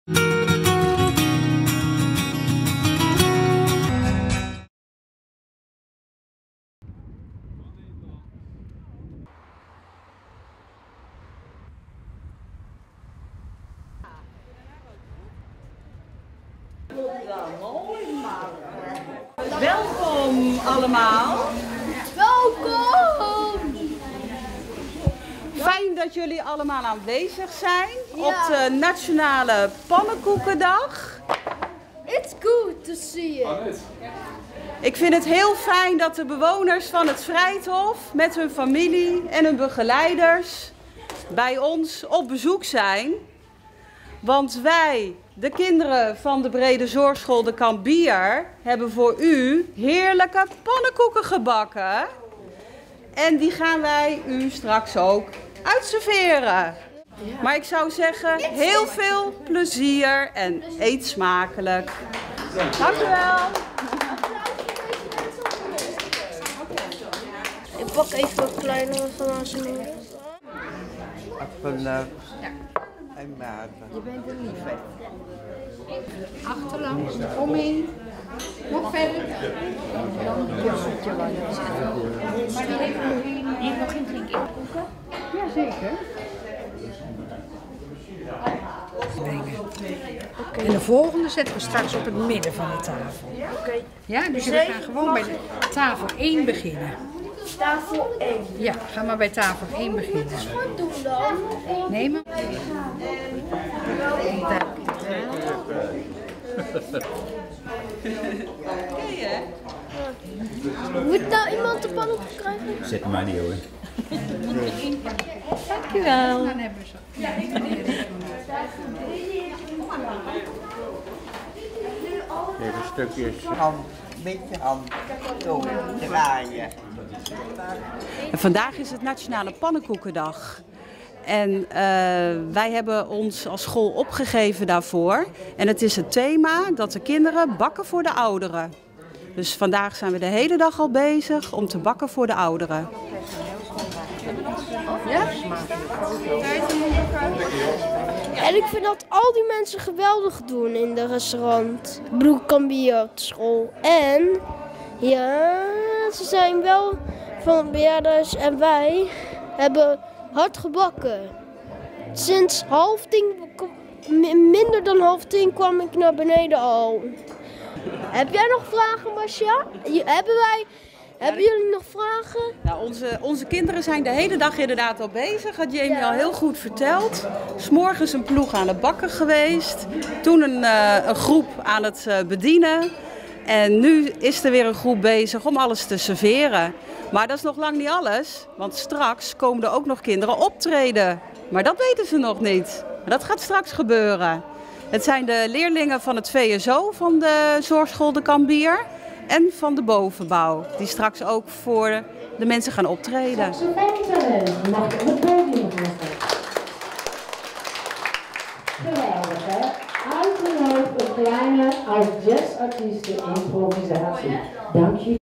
Welkom allemaal. Welkom! Fijn dat jullie allemaal aanwezig zijn op de Nationale Pannenkoekendag. It's good to see you. Ik vind het heel fijn dat de bewoners van het Vrijthof met hun familie en hun begeleiders bij ons op bezoek zijn. Want wij, de kinderen van de Brede Zorgschool de Kambier, hebben voor u heerlijke pannenkoeken gebakken. En die gaan wij u straks ook uitserveren. Maar ik zou zeggen, heel veel plezier en eet smakelijk. Dank u wel. Ik pak even wat kleinere glazen meer. En maten. Je bent een liefde. Achterlangs, omheen. Nog verder. Dan kussent je wat. Maar die heeft nog geen drinken. Jazeker. Okay. En de volgende zetten we straks op het midden van de tafel. Oké. Ja, dus we gaan gewoon bij tafel 1 beginnen. Tafel 1. Ja, ga maar bij tafel 1 beginnen. Wat doen dan? Nemen. Moet nou iemand de pannenkoek krijgen? Zet hem maar niet hoor. Dankjewel. Dan hebben we ze. Even stukjes hand, met je hand, zo draaien. En vandaag is het Nationale Pannenkoekendag. En wij hebben ons als school opgegeven daarvoor. En het is het thema dat de kinderen bakken voor de ouderen. Dus vandaag zijn we de hele dag al bezig om te bakken voor de ouderen. Ja? En ik vind dat al die mensen geweldig doen in de restaurant. Broek Kambier op de school. En ja, ze zijn wel van bejaarders en wij hebben hard gebakken. Sinds 9:30, minder dan 9:30 kwam ik naar beneden al. Heb jij nog vragen, Marcia? Hebben jullie nog vragen? Nou, onze kinderen zijn de hele dag inderdaad al bezig. Had Jamie al heel goed verteld. 's Morgens een ploeg aan het bakken geweest. Toen een groep aan het bedienen. En nu is er weer een groep bezig om alles te serveren. Maar dat is nog lang niet alles. Want straks komen er ook nog kinderen optreden. Maar dat weten ze nog niet. Maar dat gaat straks gebeuren. Het zijn de leerlingen van het VSO van de Zorgschool de Kambier. En van de bovenbouw. Die straks ook voor de mensen gaan optreden. Mag ik op het podium gaan staan? Geweldig, hè? Uitgenodigd een kleine als jazzartiesten improvisatie. Dank je.